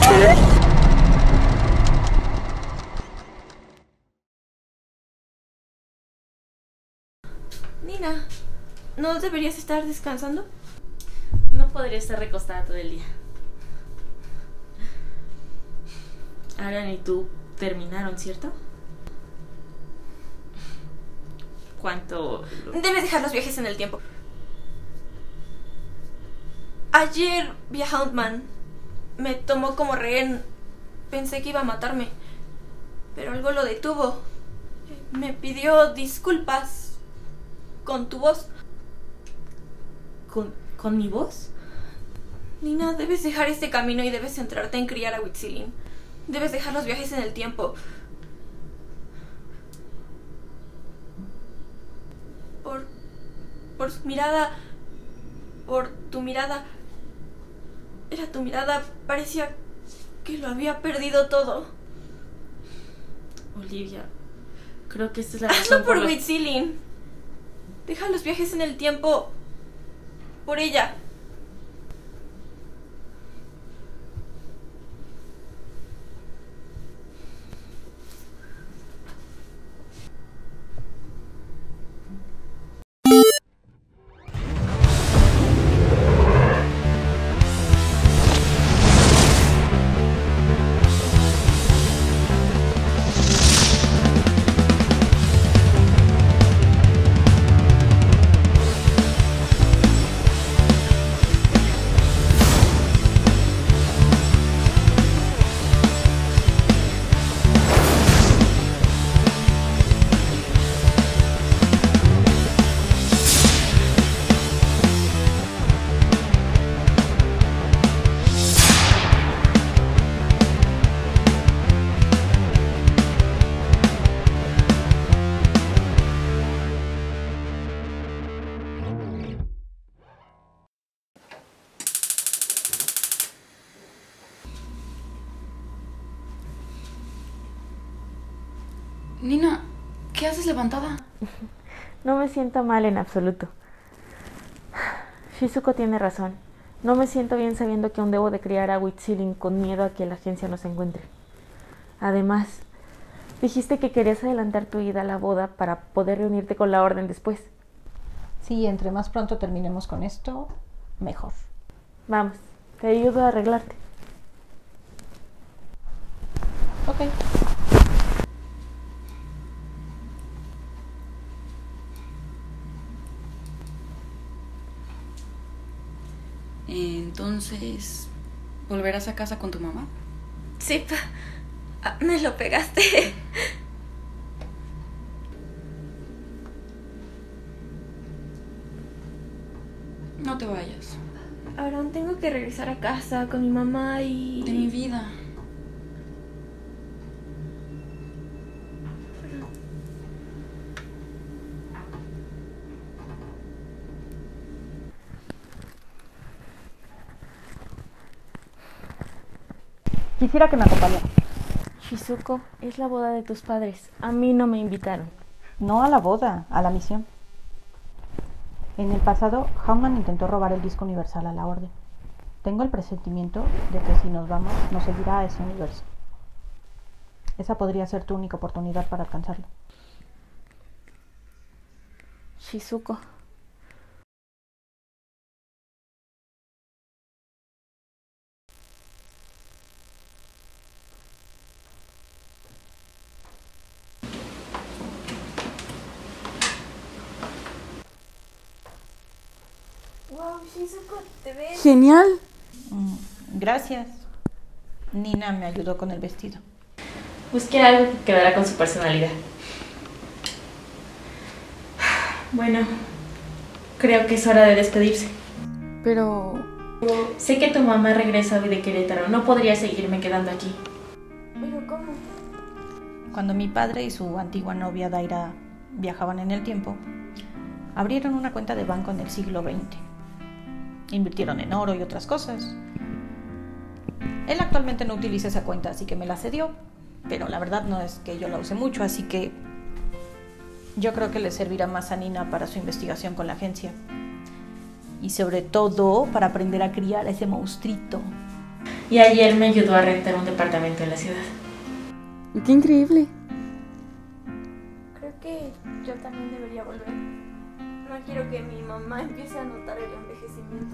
Nina, ¿no deberías estar descansando? No podría estar recostada todo el día. Aaron y tú terminaron, ¿cierto? ¿Cuánto? Debes dejar los viajes en el tiempo. Ayer vi a Houndman. Me tomó como rehén. Pensé que iba a matarme, pero algo lo detuvo. Me pidió disculpas con tu voz. ¿Con mi voz? Nina, debes dejar este camino y debes centrarte en criar a Huitzilin. Debes dejar los viajes en el tiempo. Por su mirada, por tu mirada. Era tu mirada, parecía que lo había perdido todo. Olivia, creo que esta es la razón. Hazlo por Huitzilin. Deja los viajes en el tiempo por ella. Nina, ¿qué haces levantada? No me siento mal en absoluto. Shizuko tiene razón. No me siento bien sabiendo que aún debo de criar a Huitzilin con miedo a que la agencia nos encuentre. Además, dijiste que querías adelantar tu ida a la boda para poder reunirte con la orden después. Sí, entre más pronto terminemos con esto, mejor. Vamos, te ayudo a arreglarte. Ok. Entonces, ¿volverás a casa con tu mamá? Sí, me lo pegaste. No te vayas. Ahora tengo que regresar a casa con mi mamá y... De mi vida. Quisiera que me acompañara. Shizuko, es la boda de tus padres. A mí no me invitaron. No a la boda, a la misión. En el pasado, Houndman intentó robar el disco universal a la Orden. Tengo el presentimiento de que si nos vamos, nos seguirá a ese universo. Esa podría ser tu única oportunidad para alcanzarlo. Shizuko. Wow, Shizuko, te ves... ¡Genial! Gracias. Nina me ayudó con el vestido. Busqué algo que quedara con su personalidad. Bueno, creo que es hora de despedirse. Pero... Sé que tu mamá regresa hoy de Querétaro. No podría seguirme quedando aquí. ¿Pero cómo? Cuando mi padre y su antigua novia Daira viajaban en el tiempo, abrieron una cuenta de banco en el siglo XX. Invirtieron en oro y otras cosas. Él actualmente no utiliza esa cuenta, así que me la cedió, pero la verdad no es que yo la use mucho, así que yo creo que le servirá más a Nina para su investigación con la agencia. Y sobre todo para aprender a criar a ese monstruito. y ayer me ayudó a rentar un departamento en la ciudad. ¡Qué increíble! Creo que yo también debería volver. No quiero que mi mamá empiece a notar el envejecimiento.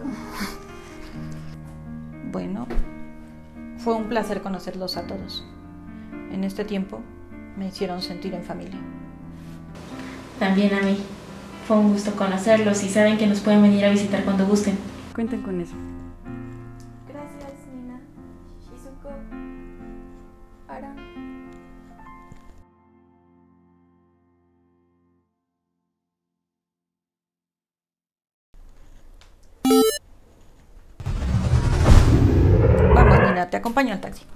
Bueno, fue un placer conocerlos a todos. En este tiempo me hicieron sentir en familia. También a mí. Fue un gusto conocerlos y saben que nos pueden venir a visitar cuando gusten. Cuenten con eso. Gracias, Nina. Shizuko. Aran. Vamos, Nina, te acompaño al taxi.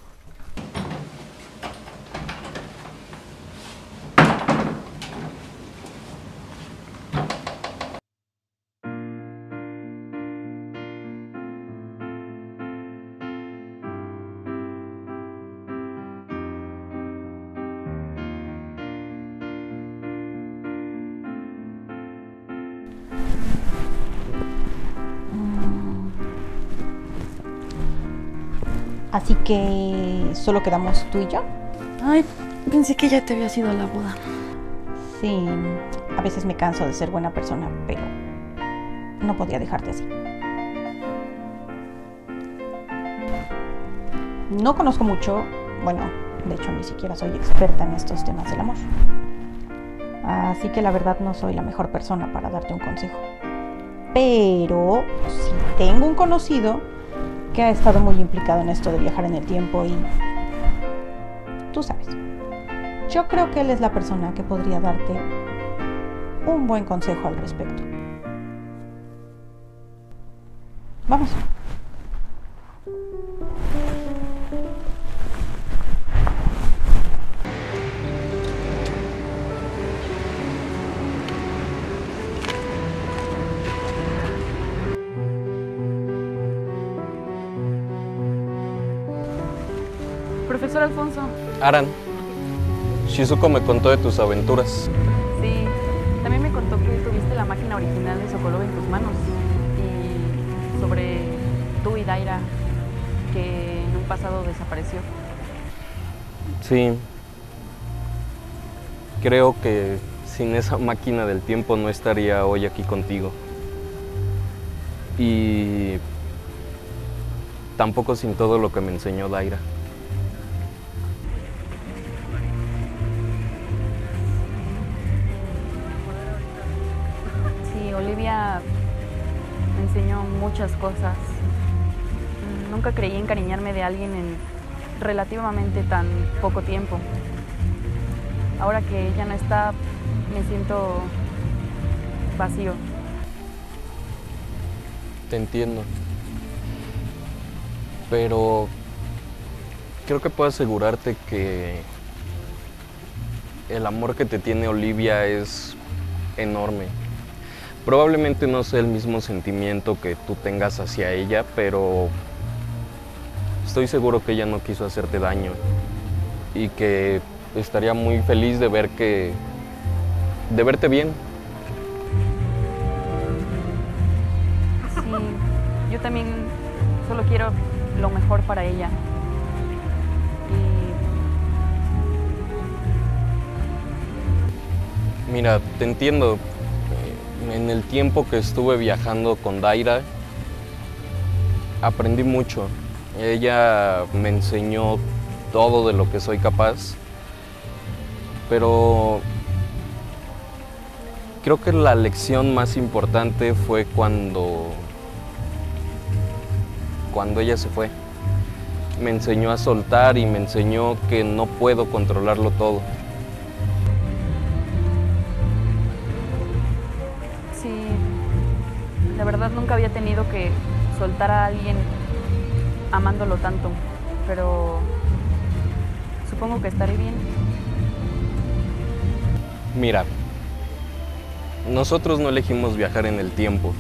Así que solo quedamos tú y yo. Ay, pensé que ya te había sido la boda. Sí, a veces me canso de ser buena persona, pero no podía dejarte así. No conozco mucho, bueno, de hecho ni siquiera soy experta en estos temas del amor. Así que la verdad no soy la mejor persona para darte un consejo. Pero sí tengo un conocido que ha estado muy implicado en esto de viajar en el tiempo y tú sabes, yo creo que él es la persona que podría darte un buen consejo al respecto. Vamos. Profesor Alfonso. Aran, Shizuko me contó de tus aventuras. Sí, también me contó que tuviste la máquina original de Sokolov en tus manos. Y sobre tú y Daira, que en un pasado desapareció. Sí. Creo que sin esa máquina del tiempo no estaría hoy aquí contigo. Y tampoco sin todo lo que me enseñó Daira. Olivia me enseñó muchas cosas. Nunca creí encariñarme de alguien en relativamente tan poco tiempo. Ahora que ella no está, me siento vacío. Te entiendo. Pero creo que puedo asegurarte que el amor que te tiene Olivia es enorme. Probablemente no sea el mismo sentimiento que tú tengas hacia ella, pero estoy seguro que ella no quiso hacerte daño y que estaría muy feliz de verte bien. Sí, yo también solo quiero lo mejor para ella. Mira, te entiendo. En el tiempo que estuve viajando con Daira, aprendí mucho. Ella me enseñó todo de lo que soy capaz, pero creo que la lección más importante fue cuando ella se fue. Me enseñó a soltar y me enseñó que no puedo controlarlo todo. La verdad nunca había tenido que soltar a alguien amándolo tanto, pero supongo que estaré bien. Mira, nosotros no elegimos viajar en el tiempo,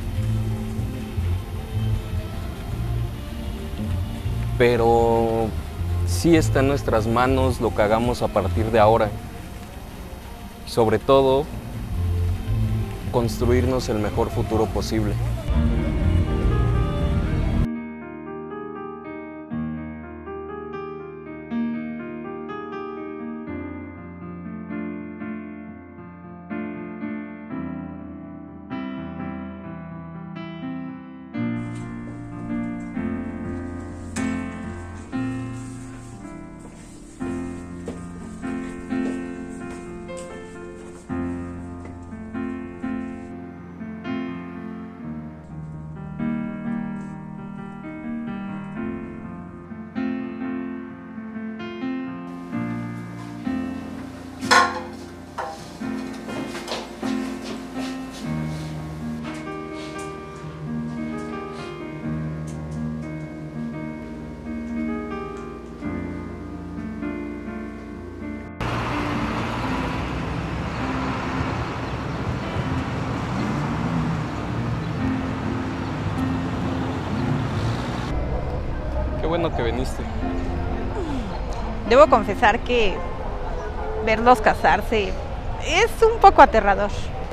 pero sí está en nuestras manos lo que hagamos a partir de ahora. Sobre todo, construirnos el mejor futuro posible. Qué bueno que viniste. Debo confesar que verlos casarse es un poco aterrador.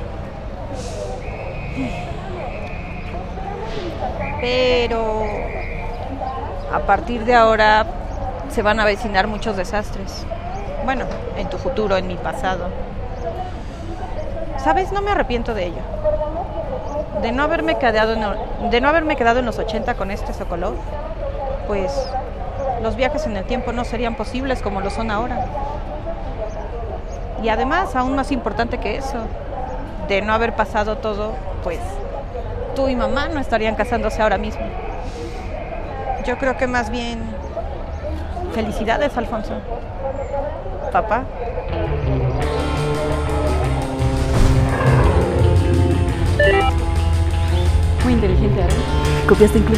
Pero a partir de ahora se van a avecinar muchos desastres. Bueno, en tu futuro, en mi pasado. ¿Sabes? No me arrepiento de ello. De no haberme quedado en los 80 con este Sokolov, pues los viajes en el tiempo no serían posibles como lo son ahora. Y además, aún más importante que eso, de no haber pasado todo, pues tú y mamá no estarían casándose ahora mismo. Yo creo que más bien felicidades, Alfonso. Papá. Muy inteligente, ¿verdad? Copiaste incluso.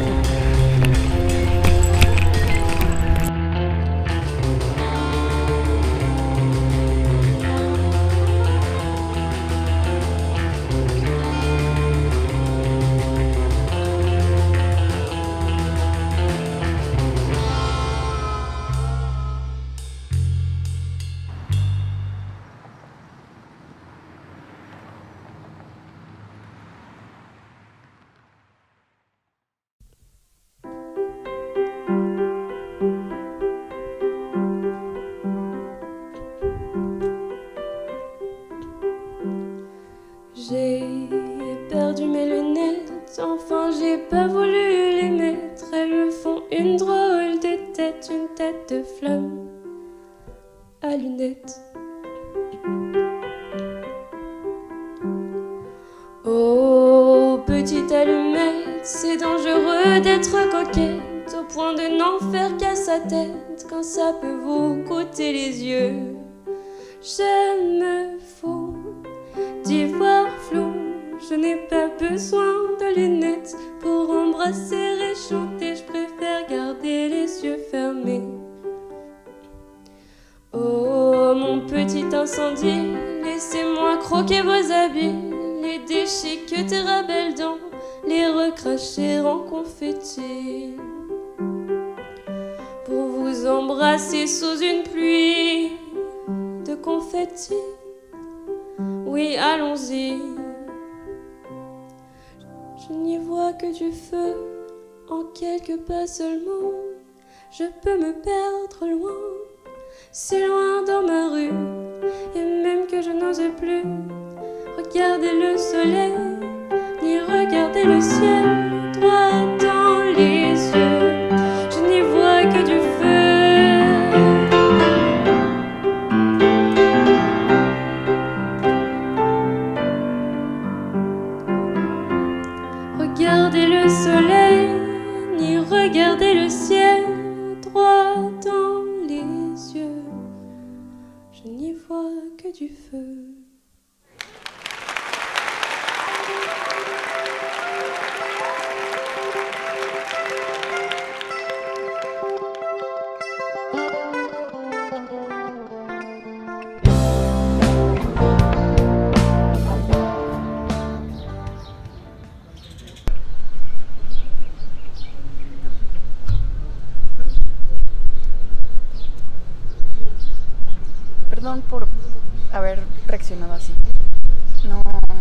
J'ai perdu mes lunettes, enfin j'ai pas voulu les mettre. Elles me font une drôle de tête, une tête de flamme à lunettes. Oh, petite allumette, c'est dangereux d'être coquette, au point de n'en faire qu'à sa tête, quand ça peut vous coûter les yeux. Je me fous d'y voir flou, je n'ai pas besoin de lunettes pour embrasser et chanter, je préfère garder les yeux fermés. Oh, mon petit incendie, laissez-moi croquer vos habits, les déchiqueter à belles dents, les recracher en confetti, pour vous embrasser sous une pluie de confetti. Oui, allons-y. Je n'y vois que du feu, en quelques pas seulement. Je peux me perdre loin, si loin dans ma rue, et même que je n'ose plus regarder le soleil, ni regarder le ciel droit dans les yeux. Je n'y vois que du feu. Regardez le soleil, ni regarder le ciel droit dans les yeux. Je n'y vois que du feu. Perdón por haber reaccionado así. No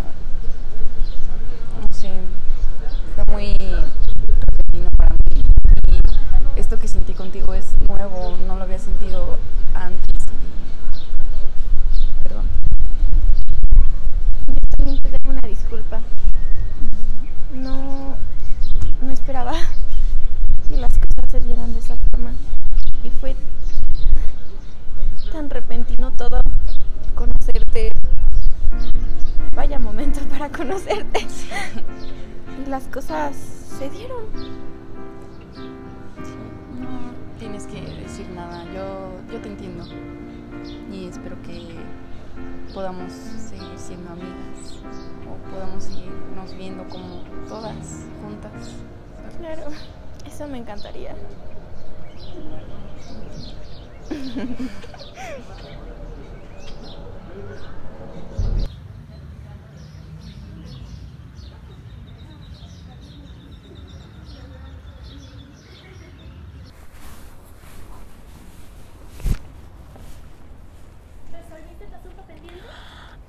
sé, fue muy repentino para mí. Y esto que sentí contigo es nuevo, no lo había sentido antes. Perdón. Yo también te debo una disculpa. No esperaba que las cosas se dieran de esa forma. Y fue tan repentino todo, conocerte. Vaya momento para conocerte. Y las cosas se dieron. No tienes que decir nada, yo te entiendo. Y espero que podamos seguir siendo amigas o podamos seguirnos viendo como todas juntas. Claro, eso me encantaría.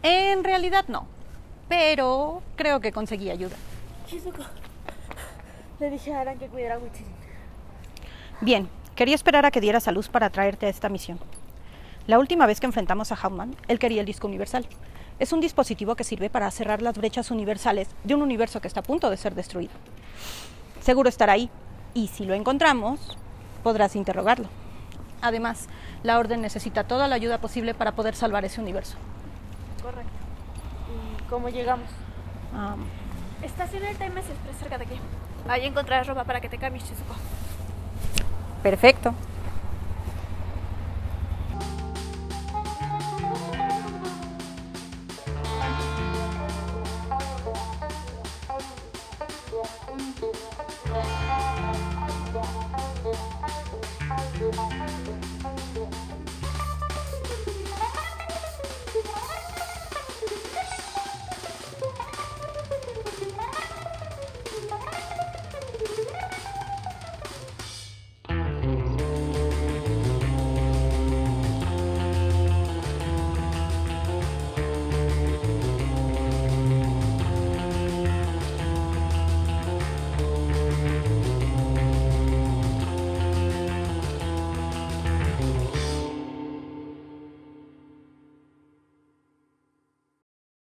En realidad no, pero creo que conseguí ayuda. Shizuko, le dije a Aran que cuidara a Witchilin. Bien, quería esperar a que dieras a luz para traerte a esta misión. La última vez que enfrentamos a Hauptmann, él quería el disco universal. Es un dispositivo que sirve para cerrar las brechas universales de un universo que está a punto de ser destruido. Seguro estará ahí, y si lo encontramos, podrás interrogarlo. Además, la Orden necesita toda la ayuda posible para poder salvar ese universo. Correcto. ¿Y cómo llegamos? Estaciona el Times Express cerca de aquí. Ahí encontrarás ropa para que te cambies, Shizuko. Perfecto.